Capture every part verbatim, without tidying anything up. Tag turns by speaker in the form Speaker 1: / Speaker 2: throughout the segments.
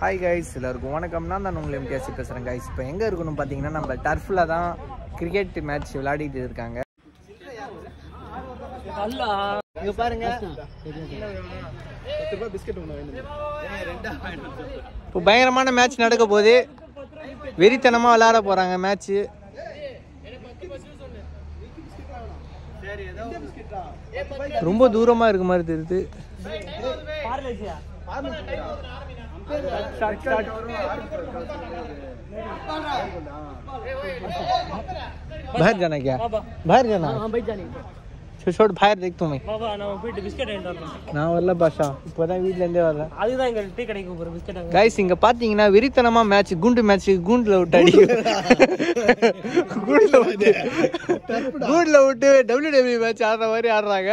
Speaker 1: Hi guys, எல்லாருக்கும் வணக்கம். நான் தான் உங்களை எம்டிஆர்சி பேசுகிறேன் கைஸ். இப்போ எங்கே இருக்கணும்னு பார்த்தீங்கன்னா நம்ம டர்ஃபில் தான் கிரிக்கெட் மேட்ச் விளையாடிட்டு இருக்காங்க. இங்கே பாருங்க, இப்போ பயங்கரமான மேட்ச் நடக்க போகுது. வெறித்தனமாக விளையாட போகிறாங்க மேட்ச்சு. ரொம்ப தூரமாக இருக்க மாதிரி தெரியுது. बाहर जाना क्या? बाहर जाना? हाँ भाई जाने. छोड़ बाहर देख तुम्हें. बाबा ना போய் பிஸ்கட் வாங்கிட்டு வரணும். நான் வரல பாஷா. இப்போதான் வீட்ல இருந்தே வரேன். அதுதான் எங்க டீ கடைக்கு போற பிஸ்கட். गाइस இங்க பாத்தீங்கன்னா வெறித்தனமா மேட்ச், குண்டு மேட்ச், குண்டுல விட்டு அடி. குண்டுல விட்டு குண்டுல விட்டு டபிள்யூ டபிள்யூ மேட்ச் ஆடுற மாதிரி ஆடுறாங்க.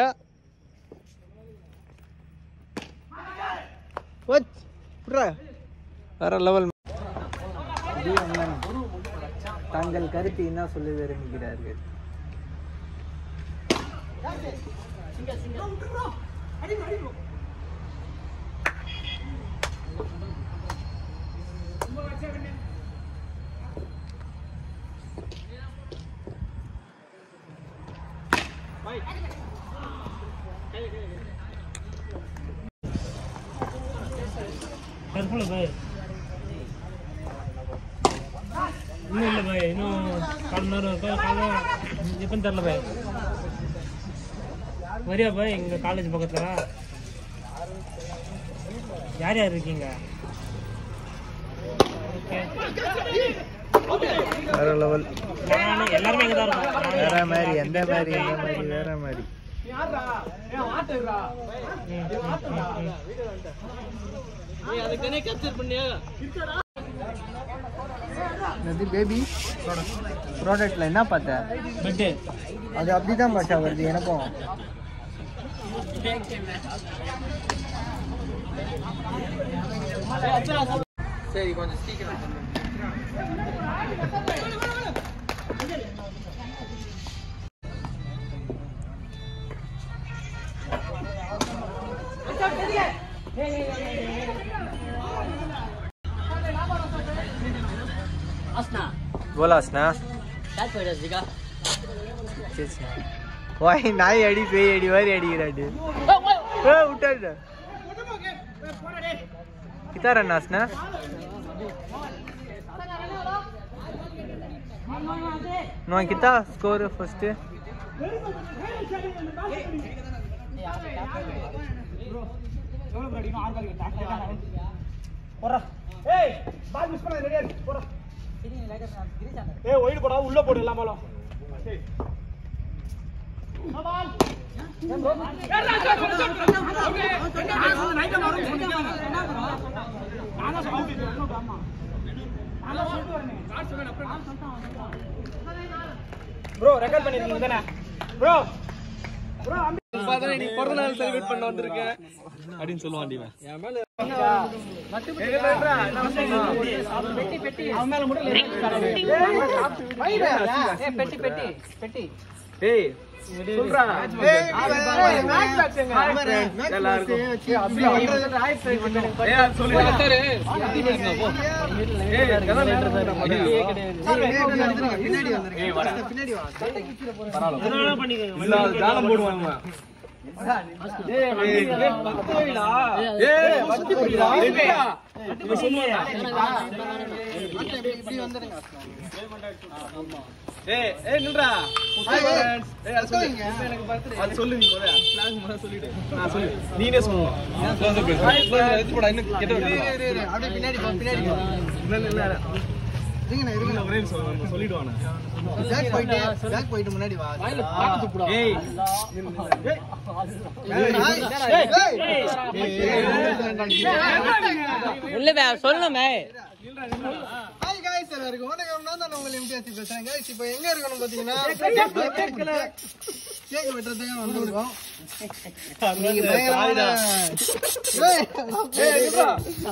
Speaker 1: வாட்? வேற லெவல். தங்கள் கருத்து என்ன சொல்ல விரும்புகிறார்கள்? भाई இன்னும் இல்லை பாய், இன்னும் கால் மணி நேரம் காலம் எப்போன்னு தெரில பாய். வரியா பாய் எங்கள் காலேஜ் பக்கத்தில்? யார் யார் இருக்கீங்க? ஓகே வேற லெவல். எல்லாருமே இங்கே தான் இருக்கோம். வேற மாதிரி எந்த மாதிரி எந்த மாதிரி வேற மாதிரி. அதுக்குன்னே கேப்சர் பண்ணியா நதி பேபி ப்ராடக்ட்ல என்ன பார்த்த? பட் அது அப்படிதான் பாஷா வருது எனக்கும். சரி கொஞ்சம் சீக்கிரம் बोला असना वाई नाई अड़ी पे अड़ी वारी अड़ी राडे ए उठा कितना रन असना नो कितना स्कोर फर्स्ट ஏய் பால் மிஸ் பண்ணாத ரெடியா போடா. ஏய் ஒயிட் போடா, உள்ள போடு எல்லாம் பாலும். டேய் பால் ஏறா சார் ஓகே நைட் வரும் சொன்னாங்க. நானா சவுண்ட் இன்னும் காமா நானா சவுண்ட் வரணும். கார்ட் சொல்லுங்க அப்புறம் ப்ரோ ரெக்கார்ட் பண்ணிருக்கீங்க தானே ப்ரோ? ப்ரோ பாதனே நீ பிறந்த நாள் செலிப்ரேட் பண்ண வந்திருக்கேன் அப்படினு சொல்லுவான்டி இவன். என் மேல மட்டு ஏறா பெட்டி பெட்டி அவன் மேல முடி ஏய் பெட்டி பெட்டி பெட்டி ஏய் சொல்றா ஏய் மேட்ச் பேட்ஸ்ங்க எல்லாரும் அப்படி பண்றது ஹாய் ட்ரை பண்ணுங்க. ஏய் சொல்லு சார் அப்படி பேசுங்க போ. ஏய் கதா லேட்டர் பின்னாடி வந்துருங்க. ஏய் வா பின்னாடி வா. பரவாயில்லை என்ன பண்ணிக்கங்க. இல்ல ஜாலம் போடுவாங்க. ஏய் ஏய் பத்தேடா ஏய் வத்தி போடிடா. இது சொல்லுடா இப்படி வந்துருங்க. ஆமா ஏய் ஏய் நில்றா. ஏய் அது சொல்லுங்க. எனக்கு பர்த்டே அது சொல்லு. நீ போடா பிளான் பண்ண சொல்லிடு. நான் சொல்லு நீனே சொல்லு. க்ளோஸ் அப் க்ளோஸ் எடுத்து போடா. இன்னும் கேட்ட விடு. அப்படியே பின்னாடி போ பின்னாடி போ. இல்ல இல்ல இருங்க இருங்க ஒரே சொல்ல சொல்லிடுவானே. ஜாக் போயிடு ஜாக் போயிடு முன்னாடி வா. வாயில பாத்து துப்புடா. ஏய் இல்ல பே சொல்லுமே. ஹாய் गाइस எல்லாருக்கும் வணக்கம். நான் தான் உங்களை எம்டிஆர்சி பேசுறேன். गाइस இப்போ எங்க இருக்கணும் பாத்தீங்கன்னா கேக் வெட்டறதுக்கு வந்திருக்கோம். நீங்க பயங்கரமான ஏய் ஏய் நில்றா.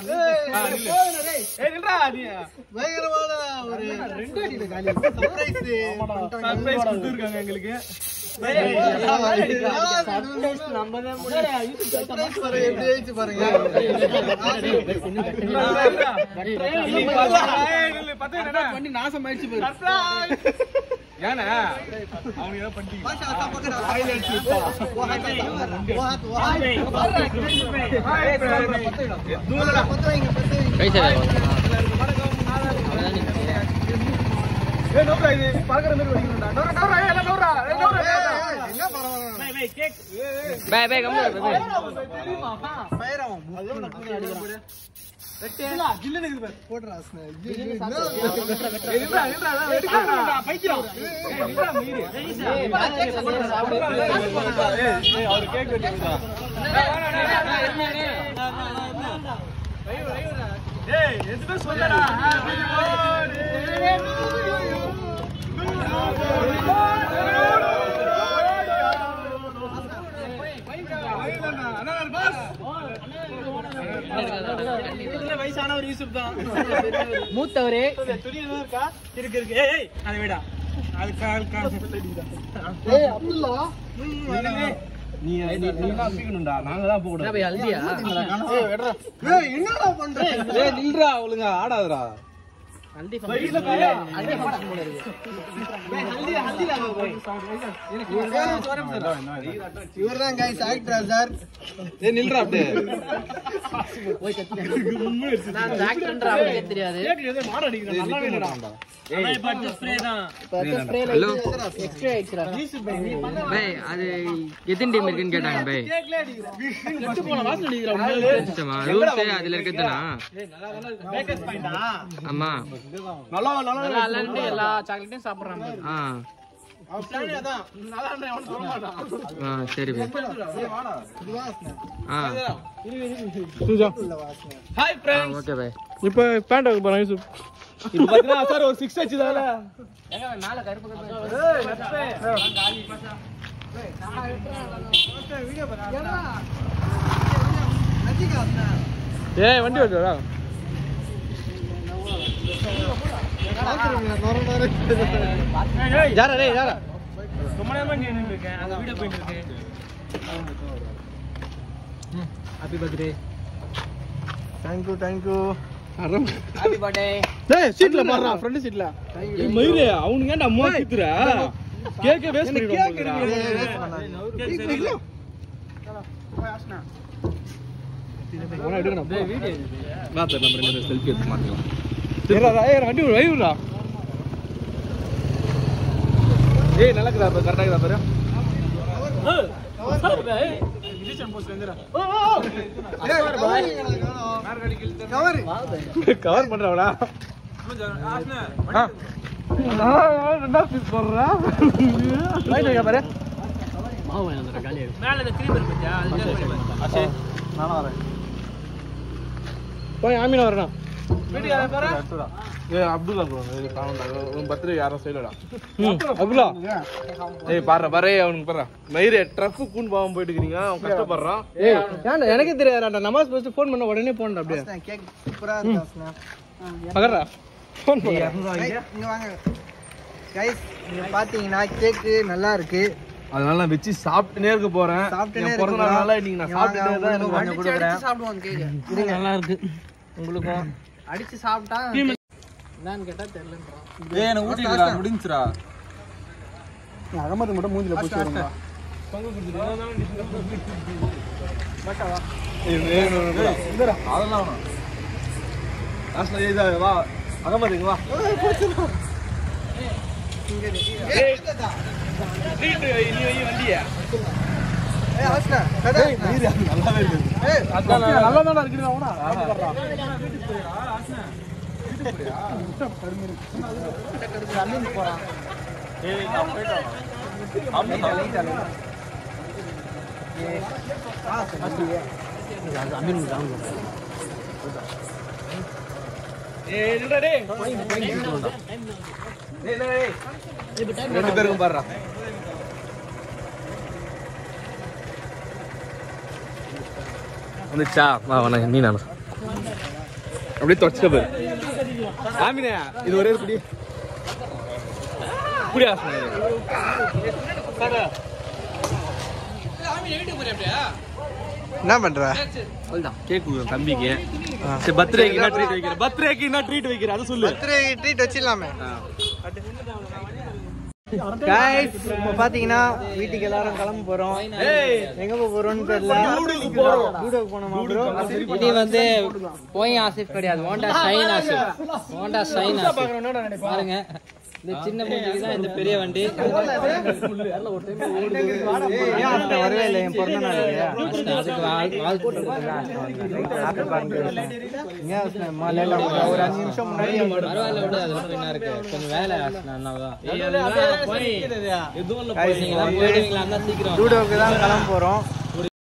Speaker 1: ஏய் நில்றா நீ. பயங்கரமான ஒரு ரெண்டு அடியில காலி சர்ப்ரைஸ் சர்ப்ரைஸ் கொடுத்திருக்காங்க எங்களுக்கு.
Speaker 2: Bye bye kamu. வயசானவர் யூசுப் தான் மூத்தவரே துணி என்ன இருக்கா இருக்கு இருக்கு ஏய் அத விடா அது கால் கால் ஏய் அப்துல்லா நீ நீ தான் பீக்கணும்டா நாங்க தான் போறோம் நான் போய் ஹல்தியா ஏய் வெடா ஏய் என்னடா பண்ற ஏய் நில்றா ஒழுங்கா ஆடாதடா ஹல்தி ஃபங்க்ஷன் ஹல்தி ஃபங்க்ஷன் போல இருக்கு ஏய் ஹல்தி ஹல்தில போய் எனக்கு வரேன் சார் இவர்தான் गाइस ஆக்டர் சார் ஏய் நில்றா அப்படியே போய் கத்தியா நான் ஆக்டர்ன்ற அவனுக்கு தெரியாது கேக்கு ஏதோ மாட அடிக்குது நல்லா வேணும்டா ஏய் பட் ஸ்ப்ரே தான் பட் ஸ்ப்ரேல எக்ஸ்ட்ரா எக்ஸ்ட்ரா பை அது எத்தனை டீம் இருக்குன்னு கேட்டாங்க பை கேக்ல அடிக்குற நெட் போல வாசல் அடிக்குற சுத்தமா ரூல்ஸ் அதுல இருக்குதுனா ஏய் நல்லா நல்லா இருக்கு பேக்கஸ் பாயிண்டா ஆமா நல்லா நல்லா நல்லா அலண்டி எல்லா சாக்லேட்டையும் சாப்பிடுறாங்க ஆ அவஸ்தானே அதான் நல்லா அண்ணே அவன் சொல்ல மாட்டான் ஆ சரி பை ஏய் வாடா இது வாசனை ஆ இரு இரு Suja hi friends okay bye இப்போ பேண்ட் வாங்க போறேன் யூசுப் இது பாத்தீனா சார் ஒரு சிக்ஸ் அடிச்சதால ஏங்க மேல கருப்பு கருப்பு ஏய் நட்பே காலி பாசா ஏய் நான் எடுறேன் வீடியோ பண்ணா நஜிகா அண்ணா ஏய் வண்டி ஓடுடா யாரா டேய் யாரா ரொம்ப நேரமா இங்க நின்னு இருக்கேன் அங்க வீடியோ போயிட்டு இருக்கு happy birthday thank you thank you happy birthday டேய் சீட்ல பாறா ஃப்ரண்ட் சீட்ல ஏய் மயிரே அவனுங்க ஏன்டா அம்மா கித்துற கேக்க வேஸ்ட் பண்ணிடுவாங்க கேக் கேக் போய் ஆஸ்னா ஓனா எடுங்கடா டேய் வீடியோ வா பேர் நம்ம ரெண்டு செல்ஃபி எடுத்து மாட்டலாம் ஏறா ஏறா வண்டி வைவுடா ஏய் நல்லா இருக்குடா கரெக்ட்டா இருக்குடா பாரு ஏய் கவர் ஏய் டிஜிட்டல் போஸ்ட் வந்துடா ஓ ஓ கவர் பாய் மேர் கடி கில் கவர் கவர் பண்றவடா ஆஸ்னா நான் ரெண்டா பீஸ் போறறா ரைட் ஏங்க பாரு மாவு வேணும்டா காலியா மேல அந்த கிரீம் இருக்கு பத்தியா அது ஆசே நானா வரேன் போய் ஆமினா வரணும் வீடியோ யாரா பாரு ஏய் அப்துல்லா ப்ரோ இது காணும்டா உன் பர்த்டே யாரோ செய்யலடா அப்துல்லா ஏய் பாரு பாரு அவனுக்கு பாரு மயிரே ட்ரஃப் கூன் பாவம் போயிட்டு இருக்கீங்க அவன் கஷ்டப்படுறான் ஏய் ஏன்டா எனக்கு தெரியாதுடா நமாஸ் போஸ்ட் ஃபோன் பண்ண உடனே போறடா அப்படியே கேக் சூப்பரா இருக்கு அஸ்னா பகறா ஃபோன் பண்ணு இங்க வாங்க गाइस நீங்க பாத்தீங்கன்னா கேக் நல்லா இருக்கு அதனால நான் வெச்சி சாப்பிட்டே இருக்க போறேன் என் பிறந்த நாளால இன்னைக்கு நான் சாப்பிட்டே தான் எனக்கு கொஞ்சம் கொடுக்குறேன் சாப்பிடுவாங்க கேக் இது நல்லா இருக்கு உங்களுக்கும் அடிச்சு சாப்பிட்டா என்னன்னு கேட்டா தெரியலன்றான் ஏய் நான் ஊட்டிடா முடிஞ்சுடா அகமது மட்டும் மூஞ்சில போச்சு வரேன் பங்கு குடுத்துடு மட்டவா ஏய் வேணும்டா இந்தடா அதெல்லாம் வேணும் ஆஸ்ல ஏதா வா அகமது இங்க வா ஏய் போச்சுடா இங்க ஏய் ட்ரீட் நீ வை வண்டியா ஏய் ஆஸ்ல கடை நீர் நல்லாவே இருக்கு ஏய் நல்லா நல்லா இருக்குடா அவனா பாடுறா வீட்டுக்கு போறா ஆஸ்ல வீட்டுக்கு போறியா கருமீர் கருமீர் அண்ணன் போறான் ஏய் நான் போய்டா ஆமா லைட்டா ஏய் ஆ சரி அமீன் ஜாங்க ஏய் நிடா டேய் டேய் டேய் ரெண்டு பேருக்கும் பாடுறா வந்துச்சா வா வா நீ நானு அப்படியே தொடச்சிட்ட பாரு ஆமினே இது ஒரே குடி குடி ஆசை என்ன பண்ற?
Speaker 1: கேக் தம்பிக்கு பர்த்டேக்கு என்ன ட்ரீட் வைக்கிற பர்த்டேக்கு என்ன ட்ரீட் வைக்கிற அது சொல்லு.
Speaker 2: Birthday treat வச்சிடலாமே. गाइस இப்போ பாத்தீங்கன்னா வீட்டுக்கு எல்லாரும் கிளம்ப போறோம். எங்க போறோம்னு தெரியல. டூடோக்கு போறோமா ப்ரோ?
Speaker 3: இது வந்து போய் ஆசிப் கிடையாது. Honda Shine Asif. Honda Shine Asif. பாருங்க இந்த சின்ன மூஞ்சிக்கு தான் இந்த பெரிய வண்டி.
Speaker 2: வரவே இல்லை என் பிறந்த நாளுக்கு.
Speaker 3: அதுக்கு வாழ்
Speaker 2: ஒரு அஞ்சு நிமிஷம் முன்னாடி
Speaker 3: பரவாயில்ல விடு, அது ஒன்றும் என்ன இருக்கு, கொஞ்சம் வேலை அண்ணாதான். நீங்க தான் போயிடுவீங்களா? சீக்கிரம்
Speaker 2: டூடோக்கு தான் கிளம்ப போறோம்.